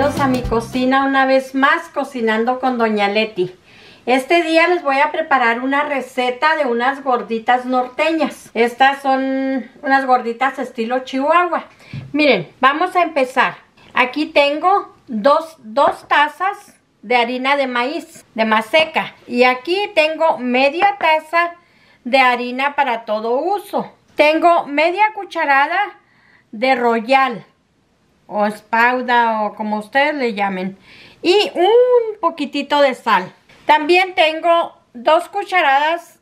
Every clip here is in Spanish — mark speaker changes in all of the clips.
Speaker 1: bienvenidos a mi cocina una vez más, cocinando con Doña Leti. Este día les voy a preparar una receta de unas gorditas norteñas. Estas son unas gorditas estilo Chihuahua. Miren, vamos a empezar. Aquí tengo dos tazas de harina de maíz, de maseca. Y aquí tengo media taza de harina para todo uso. Tengo media cucharada de Royal o espauda o como ustedes le llamen, y un poquitito de sal. También tengo 2 cucharadas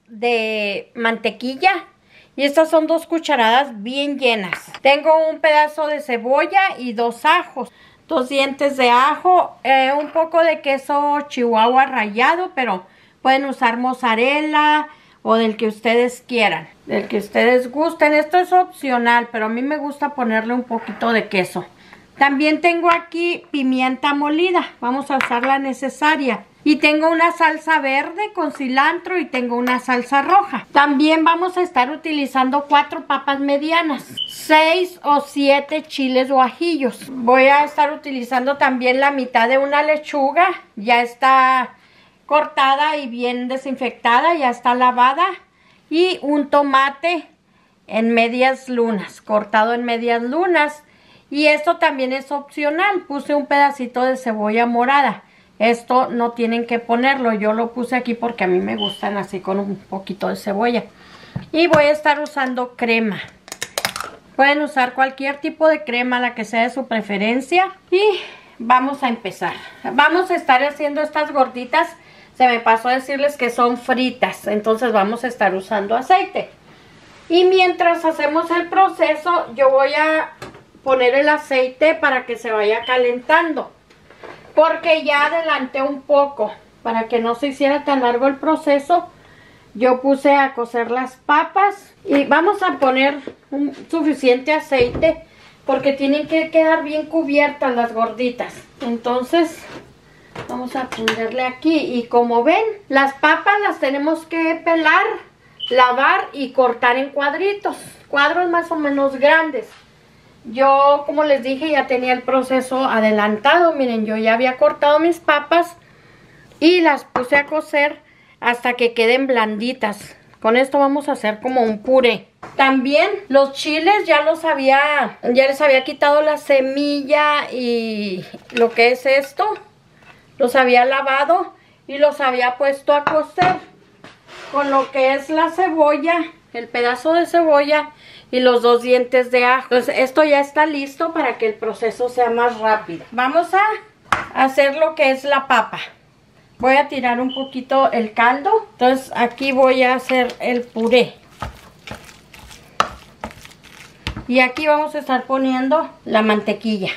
Speaker 1: de mantequilla y estas son 2 cucharadas bien llenas. Tengo un pedazo de cebolla y 2 ajos, 2 dientes de ajo, un poco de queso Chihuahua rallado, pero pueden usar mozzarella o del que ustedes quieran, del que ustedes gusten. Esto es opcional, pero a mí me gusta ponerle un poquito de queso. También tengo aquí pimienta molida, vamos a usar la necesaria. Y tengo una salsa verde con cilantro y tengo una salsa roja. También vamos a estar utilizando 4 papas medianas, 6 o 7 chiles guajillos. Voy a estar utilizando también la mitad de una lechuga, ya está cortada y bien desinfectada, ya está lavada. Y un tomate en medias lunas, cortado en medias lunas. Y esto también es opcional, puse un pedacito de cebolla morada. Esto no tienen que ponerlo, yo lo puse aquí porque a mí me gustan así con un poquito de cebolla. Y voy a estar usando crema. Pueden usar cualquier tipo de crema, la que sea de su preferencia. Y vamos a empezar. Vamos a estar haciendo estas gorditas. Se me pasó a decirles que son fritas, entonces vamos a estar usando aceite. Y mientras hacemos el proceso, yo voy a poner el aceite para que se vaya calentando, porque ya adelanté un poco para que no se hiciera tan largo el proceso. Yo puse a cocer las papas y vamos a poner suficiente aceite porque tienen que quedar bien cubiertas las gorditas. Entonces vamos a ponerle aquí y como ven, las papas las tenemos que pelar, lavar y cortar en cuadritos más o menos grandes. Yo, como les dije, ya tenía el proceso adelantado. Miren, yo ya había cortado mis papas y las puse a cocer hasta que queden blanditas. Con esto vamos a hacer como un puré. También los chiles ya les había quitado la semilla y lo que es esto. Los había lavado y los había puesto a cocer con lo que es la cebolla, el pedazo de cebolla y los 2 dientes de ajo. Entonces esto ya está listo para que el proceso sea más rápido. Vamos a hacer lo que es la papa. Voy a tirar un poquito el caldo. Entonces aquí voy a hacer el puré. Y aquí vamos a estar poniendo la mantequilla.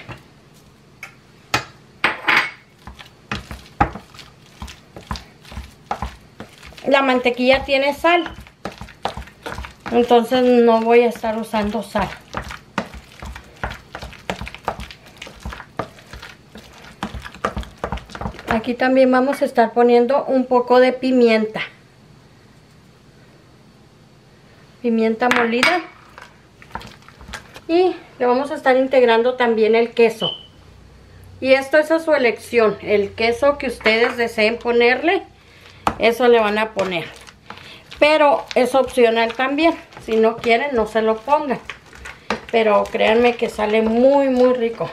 Speaker 1: La mantequilla tiene sal, entonces no voy a estar usando sal. Aquí también vamos a estar poniendo un poco de pimienta. Pimienta molida. Y le vamos a estar integrando también el queso. Y esto es a su elección. El queso que ustedes deseen ponerle, eso le van a poner. Pero es opcional también. Si no quieren, no se lo pongan. Pero créanme que sale muy rico.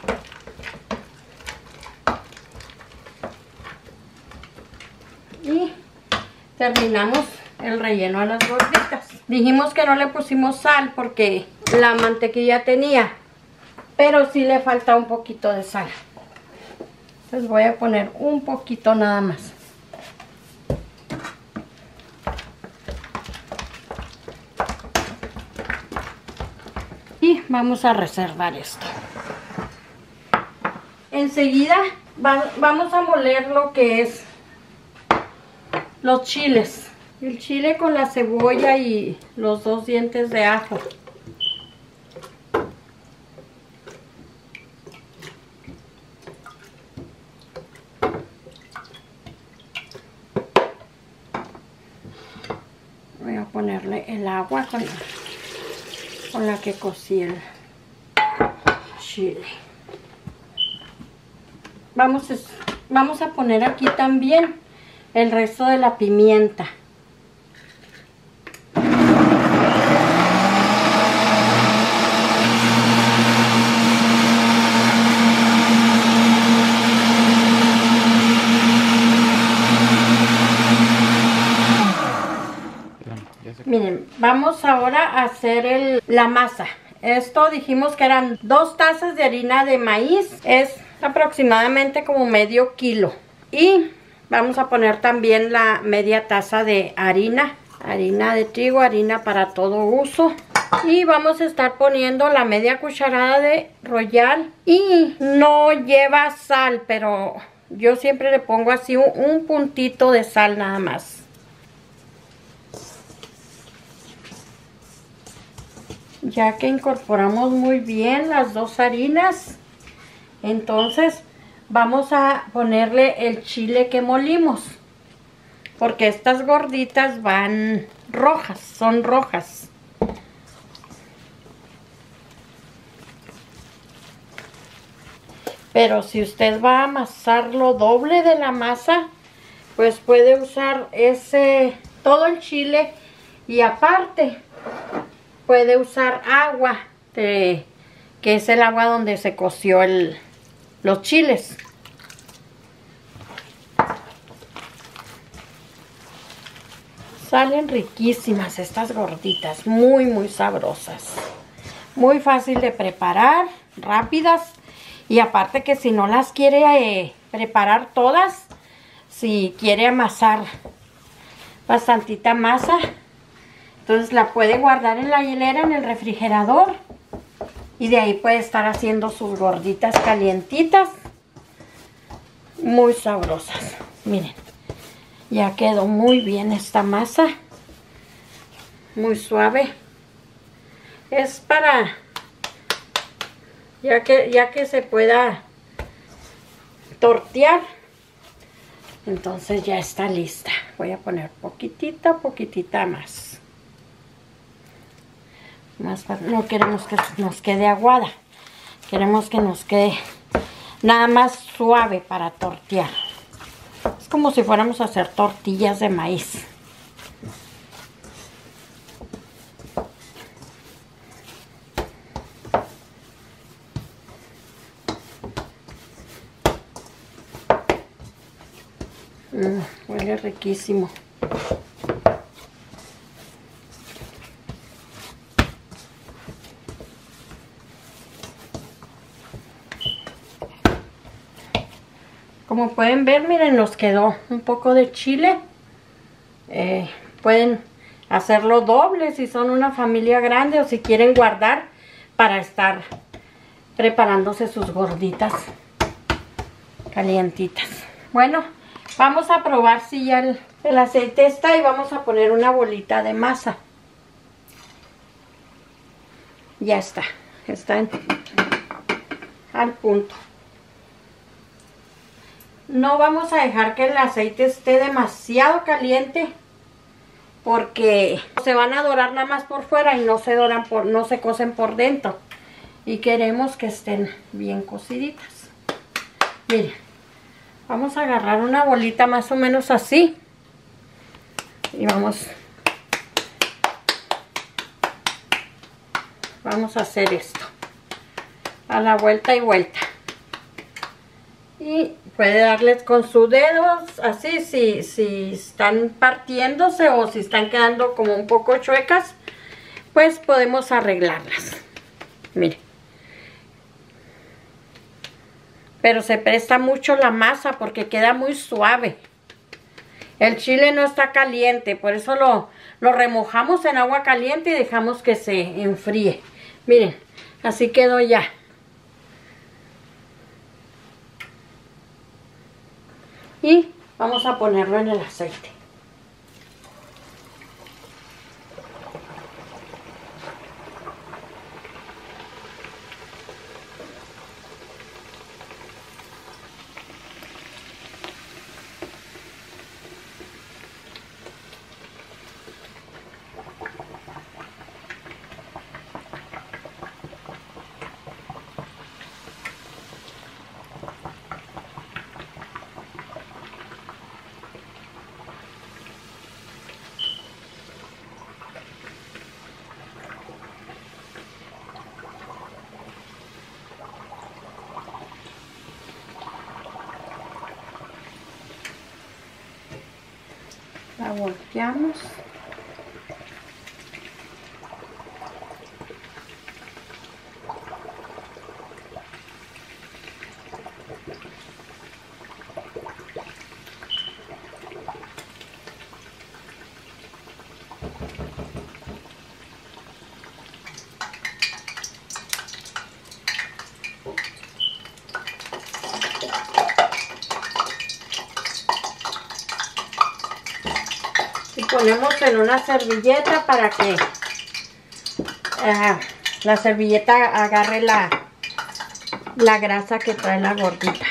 Speaker 1: Y terminamos el relleno a las gorditas. Dijimos que no le pusimos sal porque la mantequilla tenía, pero sí le falta un poquito de sal. Entonces voy a poner un poquito nada más. Y vamos a reservar esto. Enseguida vamos a moler lo que es los chiles. El chile con la cebolla y los 2 dientes de ajo. Voy a ponerle el agua con la que cocí el chile. vamos a poner aquí también el resto de la pimienta. Miren, vamos ahora a hacer la masa. Esto dijimos que eran 2 tazas de harina de maíz. Es aproximadamente como medio kilo. Y vamos a poner también la media taza de harina. Harina de trigo, harina para todo uso. Y vamos a estar poniendo la media cucharada de Royal. Y no lleva sal, pero yo siempre le pongo así un puntito de sal nada más. Ya que incorporamos muy bien las 2 harinas, entonces vamos a ponerle el chile que molimos, porque estas gorditas van rojas, son rojas. Pero si usted va a amasar lo doble de la masa, pues puede usar todo el chile, y aparte puede usar agua, que es el agua donde se coció los chiles. Salen riquísimas estas gorditas, muy muy sabrosas. Muy fácil de preparar, rápidas. Y aparte que si no las quiere preparar todas, si quiere amasar bastantita masa, entonces la puede guardar en la hielera, en el refrigerador, y de ahí puede estar haciendo sus gorditas calientitas, muy sabrosas. Miren, ya quedó muy bien esta masa, muy suave. Es para ya que se pueda tortear. Entonces ya está lista. Voy a poner poquitita más. No queremos que nos quede aguada, queremos que nos quede nada más suave para tortear. Es como si fuéramos a hacer tortillas de maíz. Huele riquísimo. Como pueden ver, miren, nos quedó un poco de chile. Pueden hacerlo doble si son una familia grande o si quieren guardar para estar preparándose sus gorditas calientitas. Bueno, vamos a probar si ya el aceite está, y vamos a poner una bolita de masa. Ya está al punto. No vamos a dejar que el aceite esté demasiado caliente, porque se van a dorar nada más por fuera y no se cocen por dentro. Y queremos que estén bien cociditas. Miren, vamos a agarrar una bolita más o menos así. Y vamos a hacer esto. A la vuelta y vuelta. Y puede darles con sus dedos, así, si están partiéndose o si están quedando como un poco chuecas, pues podemos arreglarlas. Miren. Pero se presta mucho la masa porque queda muy suave. El chile no está caliente, por eso lo remojamos en agua caliente y dejamos que se enfríe. Miren, así quedó ya. Y vamos a ponerlo en el aceite. La volteamos. Y ponemos en una servilleta para que la servilleta agarre la grasa que trae la gordita.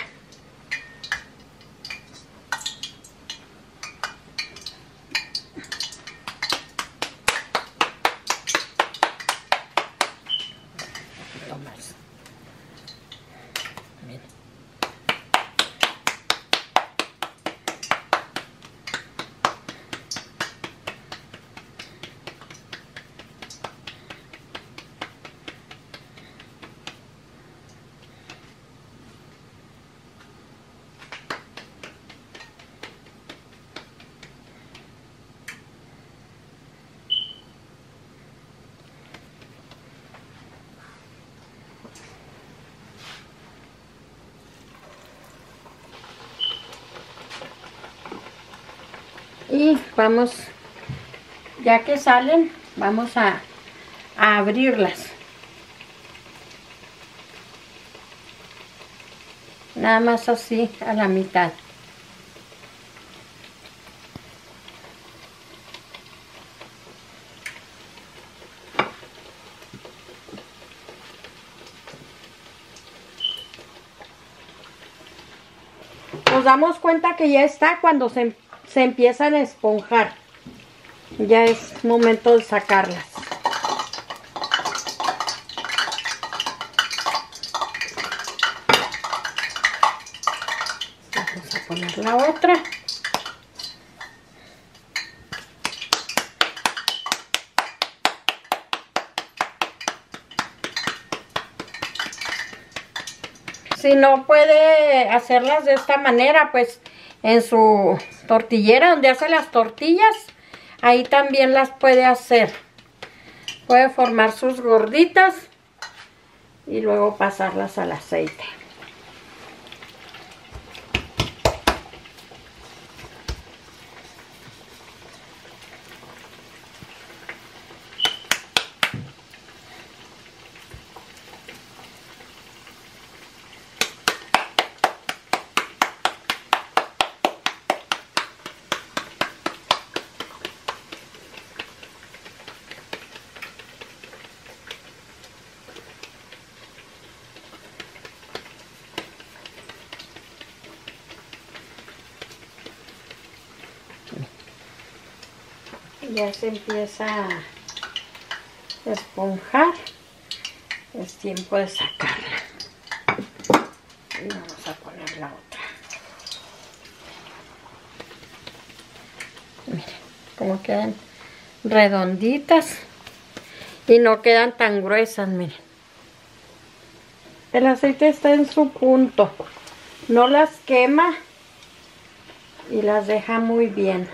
Speaker 1: Y vamos, ya que salen, vamos a abrirlas. Nada más así a la mitad. Nos damos cuenta que ya está cuando se empiezan a esponjar. Ya es momento de sacarlas. Vamos a poner la otra. Si no puede hacerlas de esta manera, pues en su tortillera donde hace las tortillas, ahí también las puede hacer. Puede formar sus gorditas y luego pasarlas al aceite. Ya se empieza a esponjar. Es tiempo de sacarla. Y vamos a poner la otra. Miren cómo quedan redonditas y no quedan tan gruesas. Miren, el aceite está en su punto, no las quema y las deja muy bien.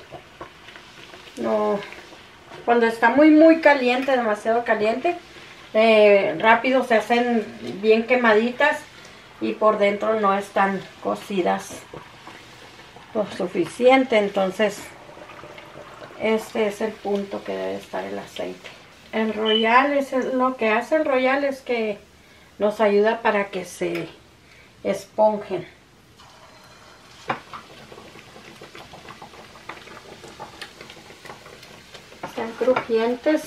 Speaker 1: No, cuando está muy caliente, demasiado caliente, rápido se hacen bien quemaditas y por dentro no están cocidas lo suficiente. Entonces este es el punto que debe estar el aceite. El Royal lo que hace el Royal es que nos ayuda para que se esponjen. Están crujientes.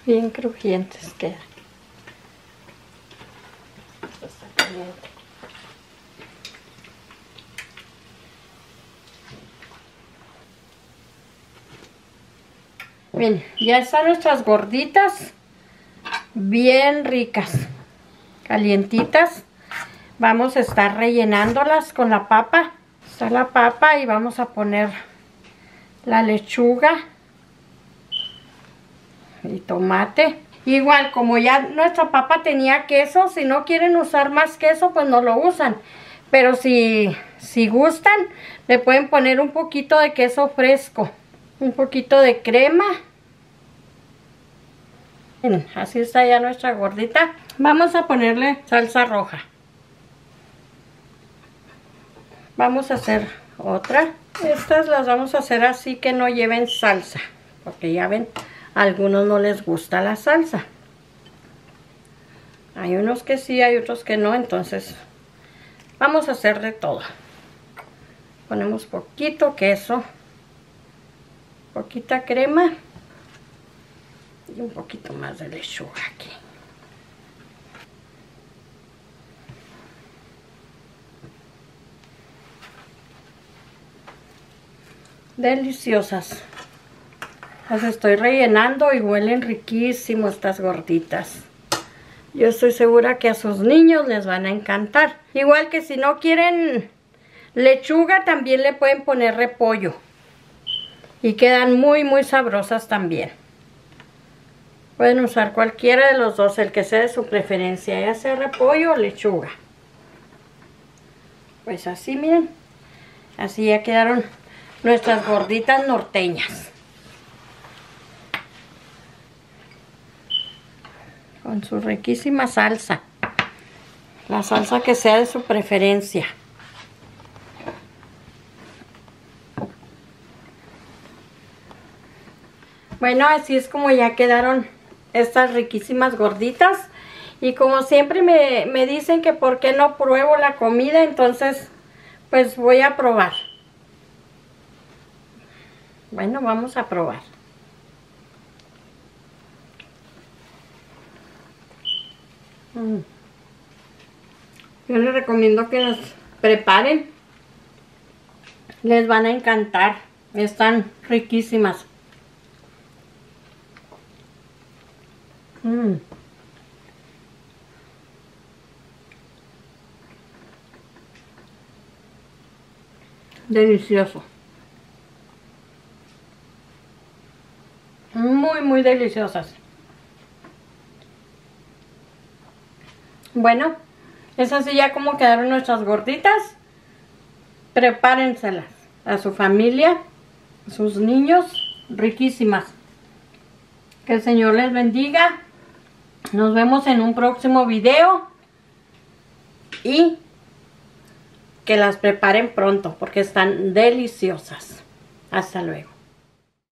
Speaker 1: Bien crujientes quedan. Esto está caliente. Bien, ya están nuestras gorditas bien ricas, calientitas. Vamos a estar rellenándolas con la papa. Está la papa y vamos a poner la lechuga y tomate. Igual, como ya nuestra papa tenía queso, si no quieren usar más queso, pues no lo usan. Pero si gustan, le pueden poner un poquito de queso fresco, un poquito de crema. Miren, así está ya nuestra gordita. Vamos a ponerle salsa roja. Vamos a hacer otra. Estas las vamos a hacer así que no lleven salsa, porque ya ven, a algunos no les gusta la salsa. Hay unos que sí, hay otros que no, entonces vamos a hacer de todo. Ponemos poquito queso, poquita crema y un poquito más de lechuga aquí. Deliciosas. Las estoy rellenando y huelen riquísimo estas gorditas. Yo estoy segura que a sus niños les van a encantar. Igual que si no quieren lechuga, también le pueden poner repollo. Y quedan muy muy sabrosas también. Pueden usar cualquiera de los dos, el que sea de su preferencia, ya sea repollo o lechuga. Pues así, miren. Así ya quedaron nuestras gorditas norteñas. Con su riquísima salsa. La salsa que sea de su preferencia. Bueno, así es como ya quedaron estas riquísimas gorditas. Y como siempre me dicen que por qué no pruebo la comida, entonces pues voy a probar. Bueno, vamos a probar. Yo les recomiendo que las preparen. Les van a encantar. Están riquísimas. Delicioso. Muy, muy deliciosas. Bueno, es así ya como quedaron nuestras gorditas. Prepárenselas a su familia, a sus niños, riquísimas. Que el Señor les bendiga. Nos vemos en un próximo video. Y que las preparen pronto porque están deliciosas. Hasta luego.